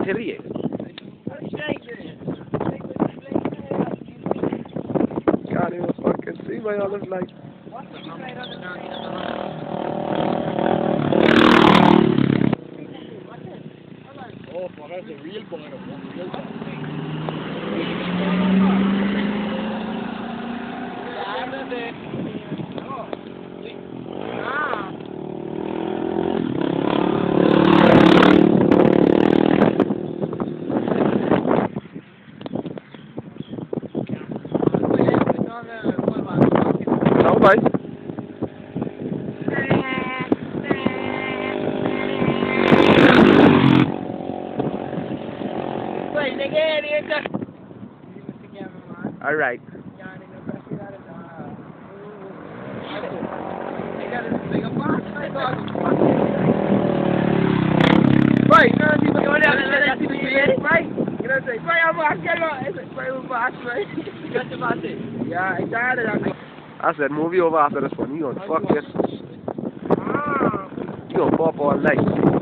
ríe. Can't even fucking see my other light. Oh, for that's a real boy. Não vai. Alright. Vai, I said move over after this one. You gonna fuck this. You gonna pop all night.